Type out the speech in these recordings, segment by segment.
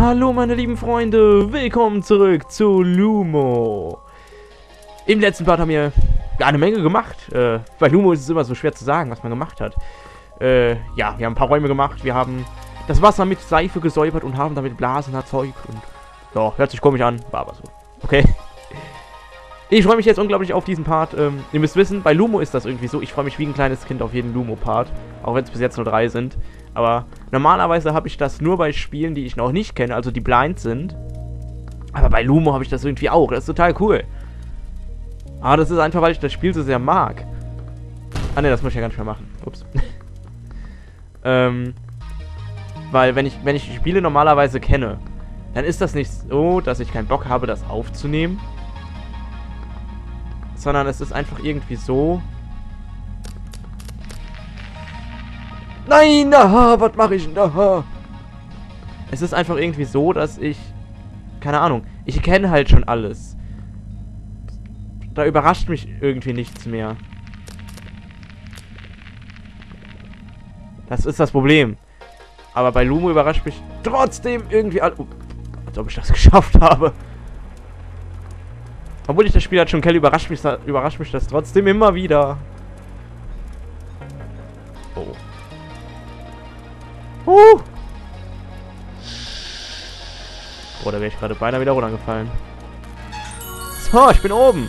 Hallo meine lieben Freunde, willkommen zurück zu Lumo. Im letzten Part haben wir eine Menge gemacht. Bei Lumo ist es immer so schwer zu sagen, was man gemacht hat. Ja, wir haben ein paar Räume gemacht, wir haben das Wasser mit Seife gesäubert und haben damit Blasen erzeugt. Und ja, hört sich komisch an, war aber so. Okay. Ich freue mich jetzt unglaublich auf diesen Part. Ihr müsst wissen, bei Lumo ist das irgendwie so. Ich freue mich wie ein kleines Kind auf jeden Lumo-Part. Auch wenn es bis jetzt nur 3 sind. Aber normalerweise habe ich das nur bei Spielen, die ich noch nicht kenne, also die blind sind. Aber bei Lumo habe ich das irgendwie auch. Das ist total cool. Aber das ist einfach, weil ich das Spiel so sehr mag. Ah ne, das muss ich ja gar nicht mehr machen. Ups. Weil wenn ich die Spiele normalerweise kenne, dann ist das nicht so, dass ich keinen Bock habe, das aufzunehmen. Sondern es ist einfach irgendwie so... Nein, aha, was mache ich denn da? Es ist einfach irgendwie so, dass ich... Keine Ahnung, ich kenne halt schon alles. Da überrascht mich irgendwie nichts mehr. Das ist das Problem. Aber bei Lumo überrascht mich trotzdem irgendwie alles... Als ob ich das geschafft habe. Obwohl ich das Spiel halt schon kenne, überrascht mich das trotzdem immer wieder. Oh. Oh, da wäre ich gerade beinahe wieder runtergefallen. So, ich bin oben.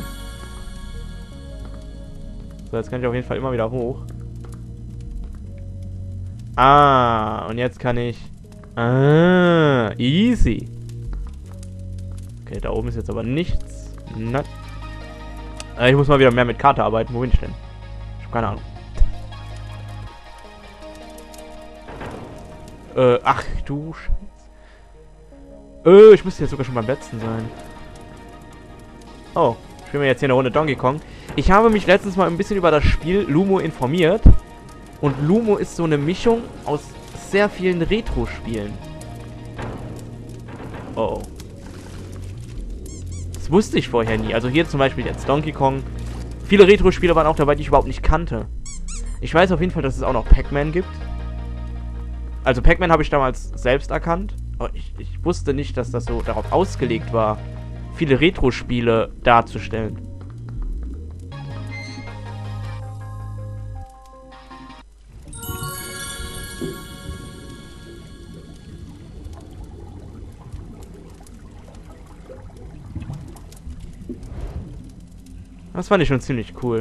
So, jetzt kann ich auf jeden Fall immer wieder hoch. Ah, und jetzt kann ich... Ah, easy. Okay, da oben ist jetzt aber nichts. Nein. Ich muss mal wieder mehr mit Karte arbeiten. Wo bin ich denn? Ich habe keine Ahnung. Ach du Scheiße. Ich müsste jetzt sogar schon beim letzten sein. Oh, spielen wir jetzt hier eine Runde Donkey Kong. Ich habe mich letztens mal ein bisschen über das Spiel Lumo informiert. Und Lumo ist so eine Mischung aus sehr vielen Retro-Spielen. Oh. Das wusste ich vorher nie. Also hier zum Beispiel jetzt Donkey Kong. Viele Retro-Spiele waren auch dabei, die ich überhaupt nicht kannte. Ich weiß auf jeden Fall, dass es auch noch Pac-Man gibt. Also Pac-Man habe ich damals selbst erkannt. Aber ich wusste nicht, dass das so darauf ausgelegt war, viele Retro-Spiele darzustellen. Das fand ich schon ziemlich cool.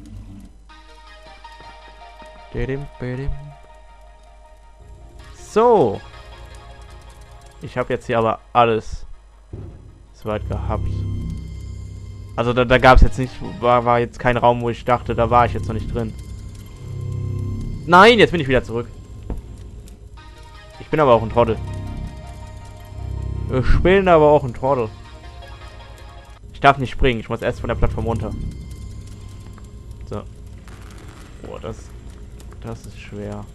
So. Ich habe jetzt hier aber alles soweit gehabt. Also da gab es jetzt nicht, war jetzt kein Raum, wo ich dachte, da war ich jetzt noch nicht drin. Nein, jetzt bin ich wieder zurück. Ich bin aber auch ein Trottel. Ich bin aber auch ein Trottel. Ich darf nicht springen, ich muss erst von der Plattform runter. So. Boah, das ist schwer.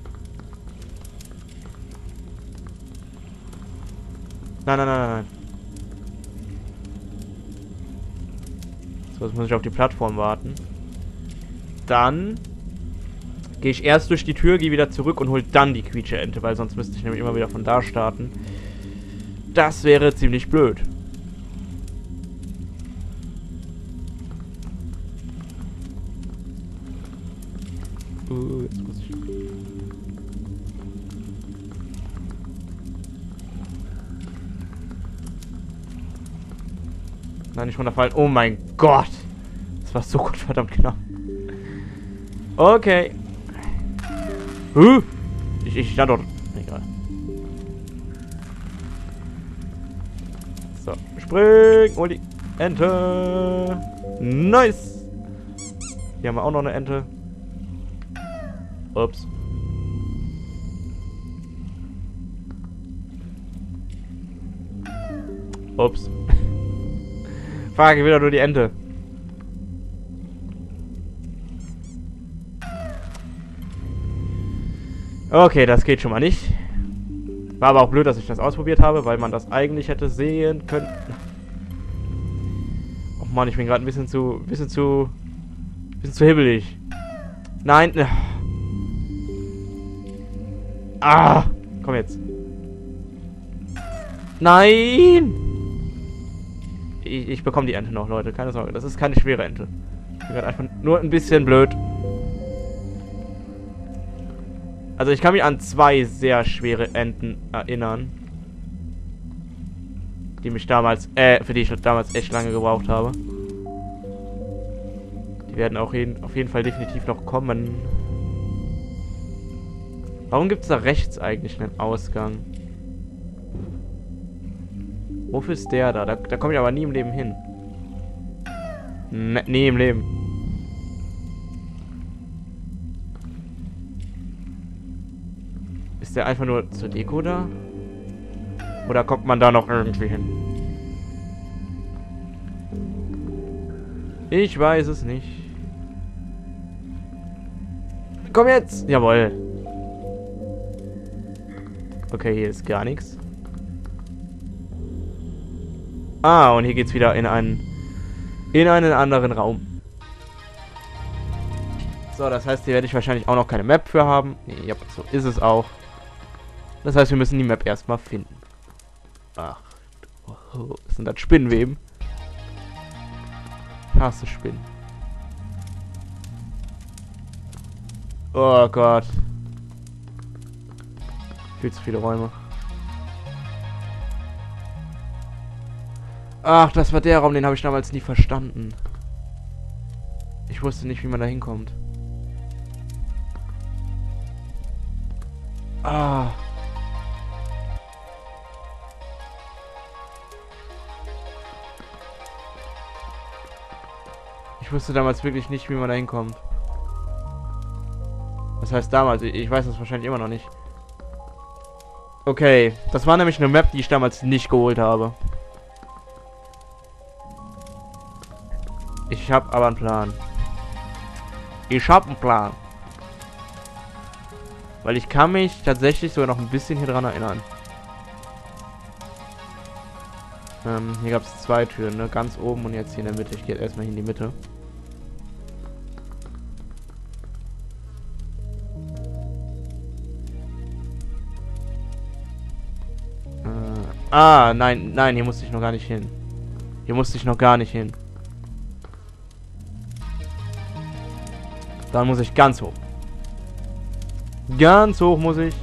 Nein, nein, nein, nein, nein. So, jetzt muss ich auf die Plattform warten. Dann gehe ich erst durch die Tür, gehe wieder zurück und hole dann die Quietsche-Ente, weil sonst müsste ich nämlich immer wieder von da starten. Das wäre ziemlich blöd. Jetzt muss ich... Nein, nicht runterfallen. Oh mein Gott. Das war so verdammt knapp. Okay. Ich stand dort. Egal. So, spring. Hol die Ente. Nice. Hier haben wir auch noch eine Ente. Ups. Ups. Frage wieder nur die Ente. Okay, das geht schon mal nicht. War aber auch blöd, dass ich das ausprobiert habe, weil man das eigentlich hätte sehen können. Och man, ich bin gerade ein bisschen zu hibbelig. Nein. Ah, komm jetzt. Nein! Ich bekomme die Ente noch, Leute. Keine Sorge. Das ist keine schwere Ente. Ich bin gerade einfach nur ein bisschen blöd. Also ich kann mich an 2 sehr schwere Enten erinnern. Die mich damals, für die ich damals echt lange gebraucht habe. Die werden auch auf jeden Fall definitiv noch kommen. Warum gibt es da rechts eigentlich einen Ausgang? Wofür ist der da? Da komme ich aber nie im Leben hin. Nie im Leben. Ist der einfach nur zur Deko da? Oder kommt man da noch irgendwie hin? Ich weiß es nicht. Komm jetzt! Jawohl. Okay, hier ist gar nichts. Ah, und hier geht's wieder in einen anderen Raum. So, das heißt, hier werde ich wahrscheinlich auch noch keine Map für haben. Nee, ja, so ist es auch. Das heißt, wir müssen die Map erstmal finden. Ach, was sind das? Spinnenweben? Ich hasse Spinnen. Oh Gott. Viel zu viele Räume. Ach, das war der Raum, den habe ich damals nie verstanden. Ich wusste nicht, wie man da hinkommt. Ah. Ich wusste damals wirklich nicht, wie man da hinkommt. Das heißt damals, ich weiß das wahrscheinlich immer noch nicht. Okay, das war nämlich eine Map, die ich damals nicht geholt habe. Ich habe aber einen Plan. Ich habe einen Plan. Weil ich kann mich tatsächlich sogar noch ein bisschen hier dran erinnern. Hier gab es 2 Türen, ne? Ganz oben und jetzt hier in der Mitte. Ich gehe erstmal hier in die Mitte. Nein, hier musste ich noch gar nicht hin. Hier musste ich noch gar nicht hin. Dann muss ich ganz hoch. Ganz hoch muss ich.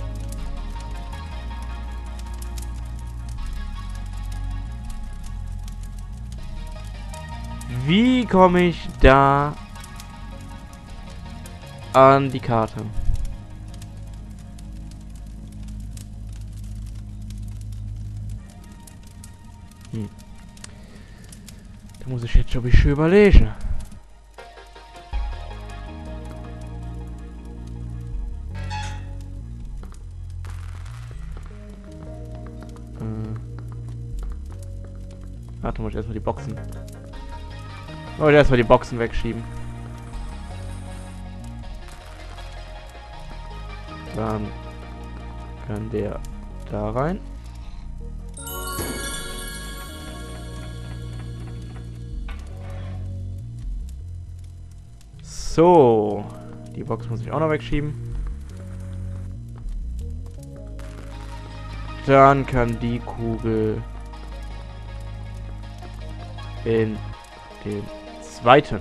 Wie komme ich da an die Karte? Da muss ich jetzt, glaube ich, schon überlegen. Warte, muss ich erstmal die Boxen. Oh, erstmal die Boxen wegschieben. Dann kann der da rein. So, die Box muss ich auch noch wegschieben. Dann kann die Kugel in den zweiten.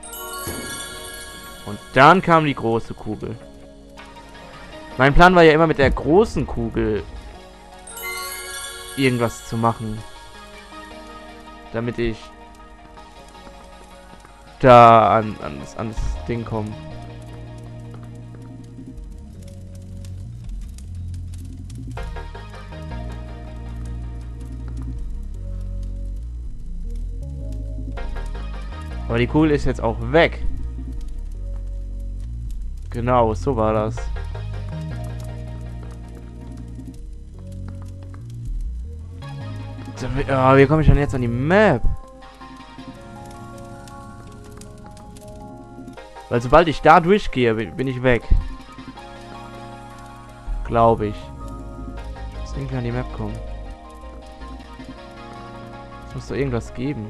Und dann kam die große Kugel. Mein Plan war ja immer mit der großen Kugel irgendwas zu machen. Damit ich da an das Ding komme. Aber die Kugel ist jetzt auch weg. Genau, so war das. Wie komme ich denn jetzt an die Map? Weil sobald ich da durchgehe, bin ich weg. Glaube ich. Ich muss irgendwie an die Map kommen. Es muss doch irgendwas geben.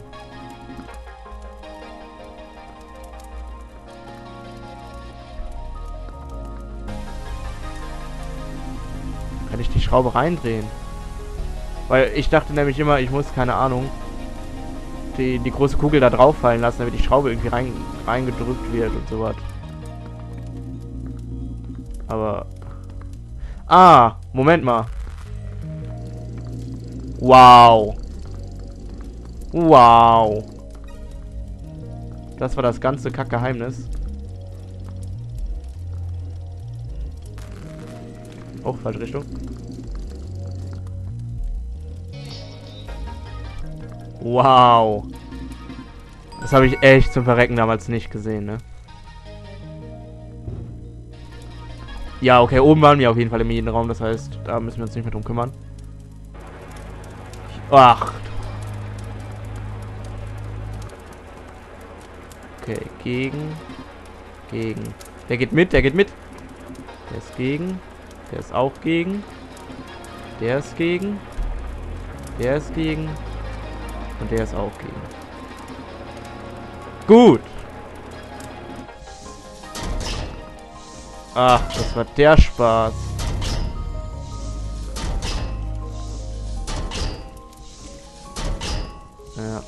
Kann ich die Schraube reindrehen? Weil ich dachte nämlich immer, ich muss, keine Ahnung, die große Kugel da drauf fallen lassen, damit die Schraube irgendwie reingedrückt wird und sowas. Aber... Ah, Moment mal. Wow. Wow. Das war das ganze Kackgeheimnis. Oh, falsche Richtung. Wow. Das habe ich echt zum Verrecken damals nicht gesehen, ne? Ja, okay, oben waren wir auf jeden Fall im Raum, das heißt, da müssen wir uns nicht mehr drum kümmern. Ach. Okay, gegen. Der geht mit, der geht mit. Der ist gegen. Der ist auch gegen. Der ist gegen. Der ist gegen. Und der ist auch gegen. Gut. Ach, das war der Spaß. Ja.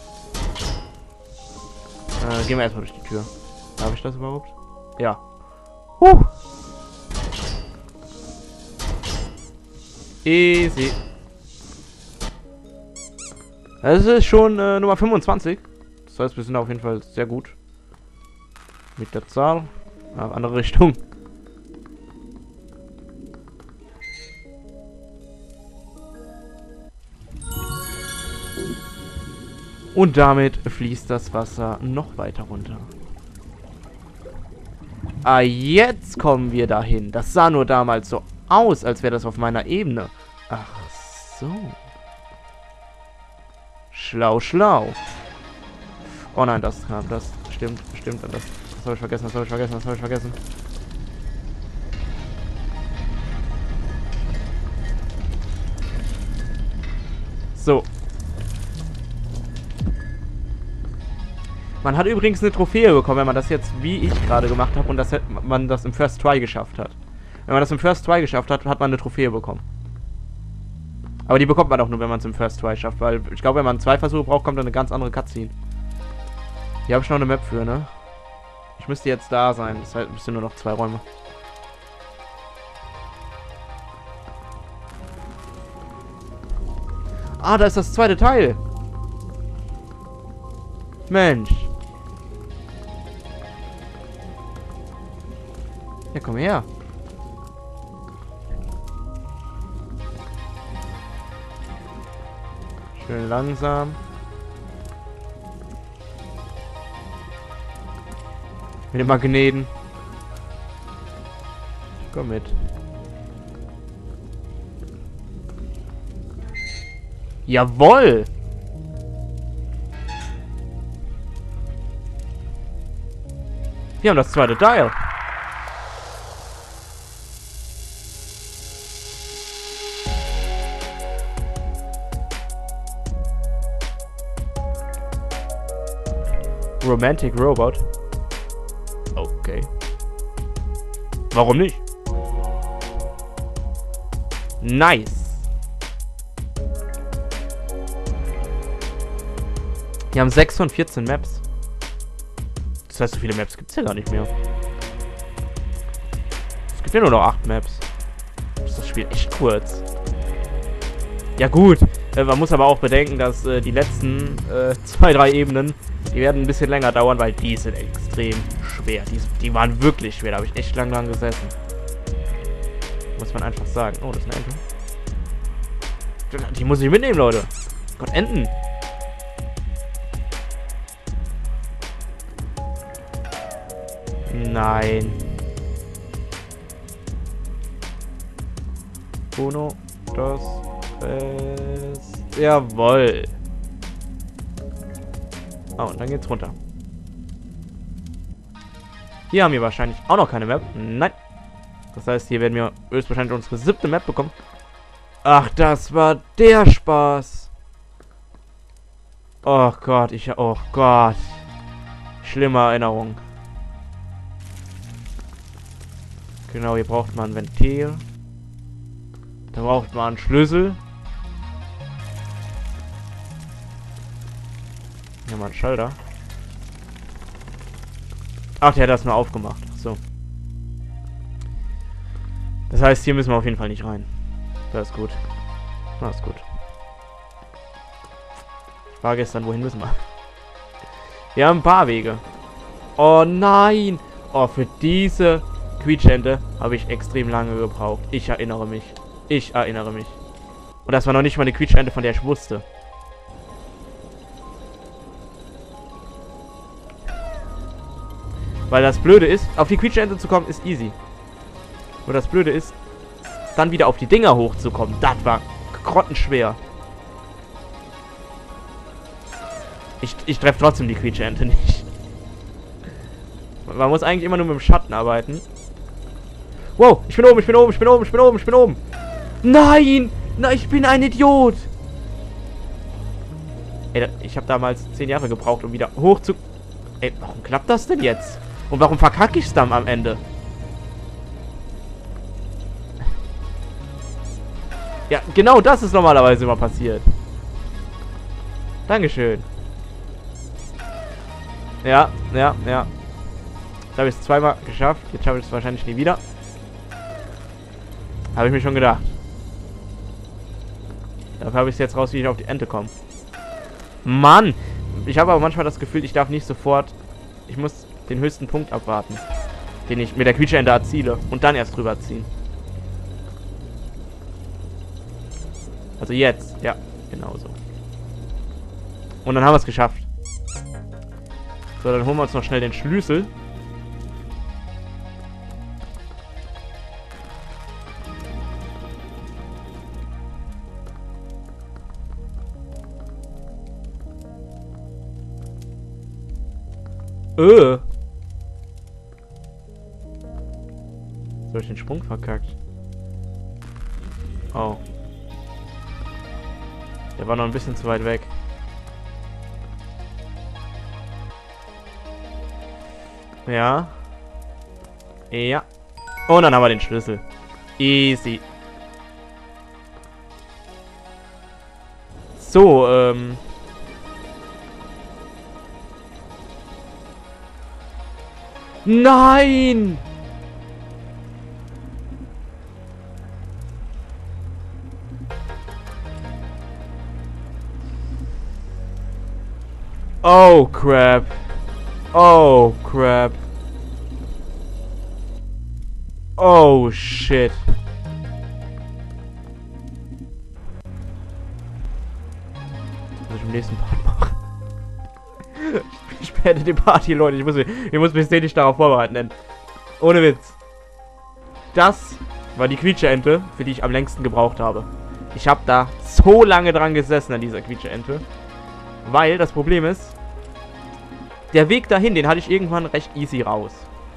Gehen wir erstmal durch die Tür. Darf ich das überhaupt? Ja. Easy. Das ist schon Nummer 25. Das heißt, wir sind auf jeden Fall sehr gut. Mit der Zahl. Andere Richtung. Und damit fließt das Wasser noch weiter runter. Ah, jetzt kommen wir dahin. Das sah nur damals so aus, als wäre das auf meiner Ebene. Ach so. Schlau, schlau. Oh nein, das stimmt. Das habe ich vergessen, das habe ich vergessen. So. Man hat übrigens eine Trophäe bekommen, wenn man das jetzt wie ich gerade gemacht habe und man das im First Try geschafft hat. Wenn man das im First Try geschafft hat, hat man eine Trophäe bekommen. Aber die bekommt man auch nur, wenn man es im First Try schafft, weil ich glaube, wenn man 2 Versuche braucht, kommt dann eine ganz andere Cutscene. Hier habe ich noch eine Map für, ne? Ich müsste jetzt da sein, das heißt, es sind nur noch 2 Räume. Ah, da ist das zweite Teil. Mensch. Ja, komm her. Schön langsam. Mit den Magneten. Komm mit. Jawohl! Wir haben das zweite Teil. Romantic Robot. Okay. Warum nicht? Nice. Wir haben 6 von 14 Maps. Das heißt, so viele Maps gibt es ja gar nicht mehr. Es gibt ja nur noch 8 Maps. Das Spiel echt kurz. Ja gut, man muss aber auch bedenken, dass die letzten 2, 3 Ebenen, die werden ein bisschen länger dauern, weil die sind extrem schwer. Die waren wirklich schwer, da habe ich echt lang dran gesessen. Muss man einfach sagen. Oh, das ist eine Ente. Die muss ich mitnehmen, Leute. Gott, Enten. Nein. Uno, das ist... Jawohl. Oh, und dann geht's runter. Hier haben wir wahrscheinlich auch noch keine Map. Nein. Das heißt, hier werden wir höchstwahrscheinlich unsere 7. Map bekommen. Ach, das war der Spaß. Oh Gott, oh Gott. Schlimme Erinnerung. Genau, hier braucht man ein Ventil. Da braucht man einen Schlüssel. nochmal einen Schalter. Ach, der hat das nur aufgemacht. So. Das heißt, hier müssen wir auf jeden Fall nicht rein. Das ist gut. Das ist gut. Die Frage ist dann, wohin müssen wir? Wir haben ein paar Wege. Oh nein! Oh, für diese Quietschente habe ich extrem lange gebraucht. Ich erinnere mich. Ich erinnere mich. Und das war noch nicht mal eine Quietschente, von der ich wusste. Weil das Blöde ist, auf die Quietschente zu kommen, ist easy. Nur das Blöde ist, dann wieder auf die Dinger hochzukommen. Das war grottenschwer. Ich treffe trotzdem die Quietschente nicht. Man muss eigentlich immer nur mit dem Schatten arbeiten. Wow, ich bin oben, ich bin oben, ich bin oben, ich bin oben, ich bin oben. Nein! Nein, ich bin ein Idiot! Ey, ich habe damals 10 Jahre gebraucht, um wieder hoch zu... Ey, warum klappt das denn jetzt? Und warum verkacke ich es dann am Ende? Ja, genau das ist normalerweise immer passiert. Dankeschön. Ja, ja, ja. Jetzt habe ich es zweimal geschafft. Jetzt schaffe ich es wahrscheinlich nie wieder. Habe ich mir schon gedacht. Dafür habe ich es jetzt raus, wie ich auf die Ente komme. Mann! Ich habe aber manchmal das Gefühl, ich darf nicht sofort... Ich muss den höchsten Punkt abwarten, den ich mit der Quietschente erziele. Und dann erst drüber ziehen. Also jetzt. Ja, genau so. Und dann haben wir es geschafft. So, dann holen wir uns noch schnell den Schlüssel. So, hab ich den Sprung verkackt. Oh. Der war noch ein bisschen zu weit weg. Ja. Ja. Und dann haben wir den Schlüssel. Easy. So, Nein! Oh, crap. Oh, crap. Oh, shit. Was ich im nächsten Part mache. Ich beende die Party, Leute. Ich muss mich ständig darauf vorbereiten, denn ohne Witz. Das war die Quietscheente, für die ich am längsten gebraucht habe. Ich habe da so lange dran gesessen an dieser Quietscheente. Weil das Problem ist, der Weg dahin, den hatte ich irgendwann recht easy raus.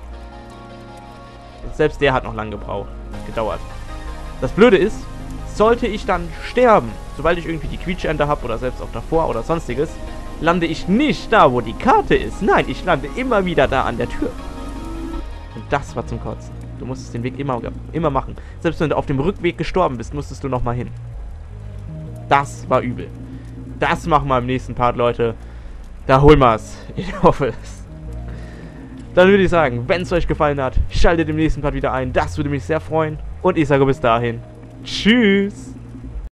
Selbst der hat noch lange gedauert. Das Blöde ist, sollte ich dann sterben, sobald ich irgendwie die Quietschente habe oder selbst auch davor oder sonstiges, lande ich nicht da, wo die Karte ist. Nein, ich lande immer wieder da an der Tür. Und das war zum Kotzen. Du musstest den Weg immer machen. Selbst wenn du auf dem Rückweg gestorben bist, musstest du nochmal hin. Das war übel. Das machen wir im nächsten Part, Leute. Da holen wir es. Ich hoffe es. Dann würde ich sagen, wenn es euch gefallen hat, schaltet im nächsten Part wieder ein. Das würde mich sehr freuen. Und ich sage bis dahin. Tschüss.